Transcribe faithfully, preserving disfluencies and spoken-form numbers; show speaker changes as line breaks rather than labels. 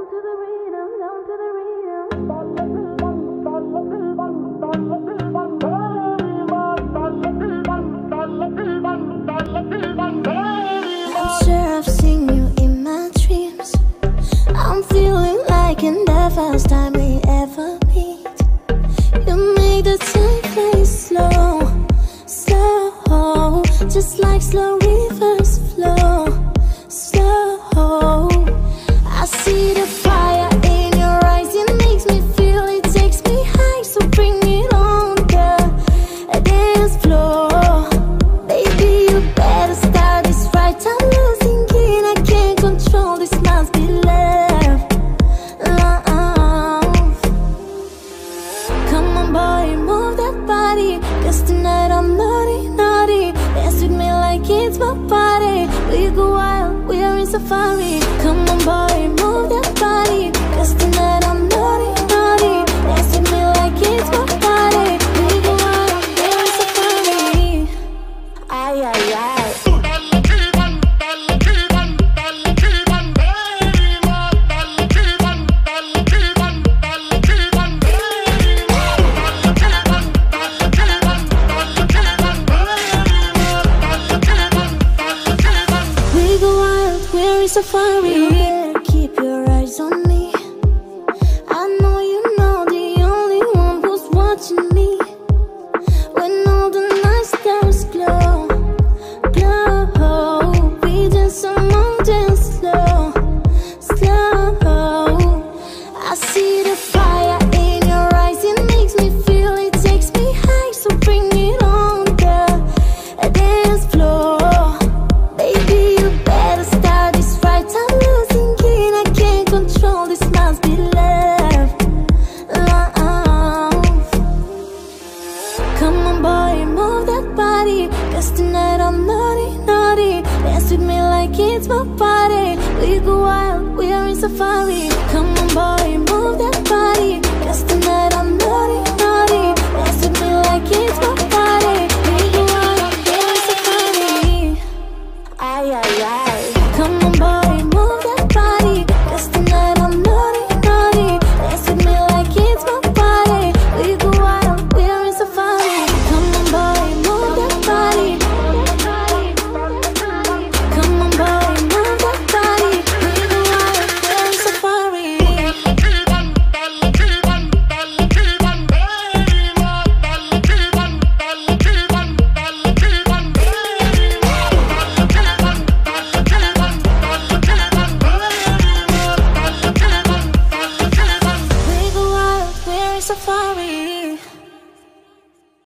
sure I've seen you in my dreams. I'm feeling like in the first time we ever meet. You make the time play slow, slow, just like slow rivers flow, slow. I see the fire in your eyes, it makes me feel, it takes me high. So bring it on, girl, a dance floor. Baby, you better start this right. I'm losing it, I can't control this, must be love, love. Come on boy, move that body, 'cause tonight I'm naughty, naughty. Dance with me like it's my party. We go wild, we are in safari. Come on boy, move that body, 'cause tonight I'm naughty, naughty. Dance with me like it's my party. We go wild, we are in safari. Ay, ay, ay. Safari, keep your eyes on me. I know you know the only one who's watching me. When all the night stars glow, glow, we dance among dance slow, slow. I see the fire in your eyes, it makes me feel, it takes me high. So bring it on, girl, a dance floor. Baby, you better start this right. I'm losing it, I can't control this, must be love, love. Come on boy, move that body, 'cause tonight I'm naughty, naughty. Dance with me like it's my party. We go wild, we are in safari. Come on boy, move that body, 'cause tonight I'm naughty, naughty. Dance with me like it's my party. We go wild, we are in safari. Ay, ay, ay. Come on boy, move that body, 'cause tonight I'm naughty, naughty. Dance with me like it's my party. We go wild, we are in safari. Come on boy, move that body. Come on boy, move that body. We go wild, we are in safari. We go wild, we are in safari.